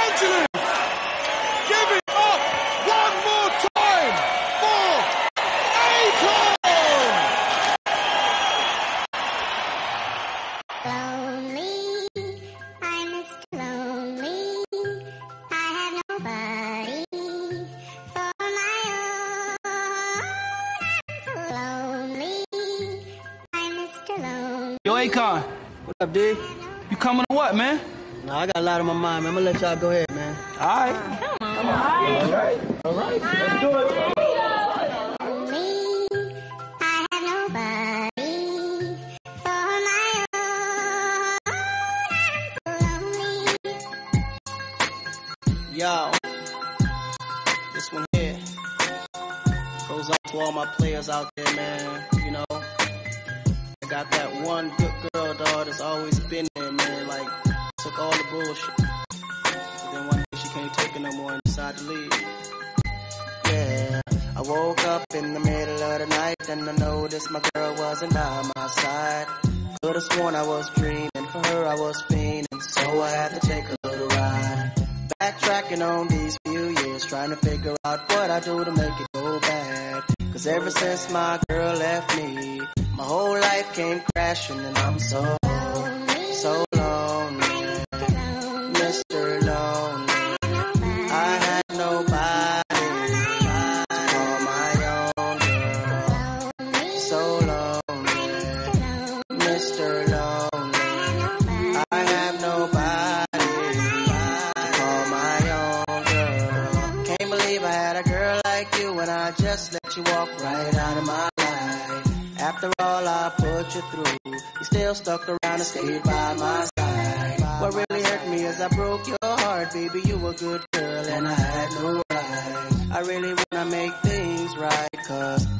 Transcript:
Angeles! Give it up one more time for Akon! Lonely, I'm Mr. Lonely. I have nobody for my own. I'm so lonely, I'm Mr. Lonely. Yo, Akon. What up, D? You coming or what, man? Nah, I got a lot on my mind, man. I'm gonna let y'all go ahead, man. All right. All right. Let's do it. Lonely, I have nobody for my own. I'm so lonely. Yo, this one here goes out to all my players out there, man. You know, I got that one good girl, dog, that's always been there, man. Like, took all the bullshit. But then one day she can't take it no more and decided to leave. Yeah, I woke up in the middle of the night and I noticed my girl wasn't by my side. Could've sworn I was dreaming, for her I was fiending, so I had to take a little ride. Backtracking on these few years, trying to figure out what I do to make it go bad. Cause ever since my girl left me, my whole life came crashing and I'm so lonely, Mr. Lonely. I had nobody to call my own girl. So lonely, Mr. Lonely. I have nobody to call my own girl. Can't believe I had a girl like you and I just let you walk right out of my life. After all I put you through, you still stuck around and stayed by my side. What really hurt me is I broke your heart, baby. You were a good girl and I had no right. I really wanna make things right, cause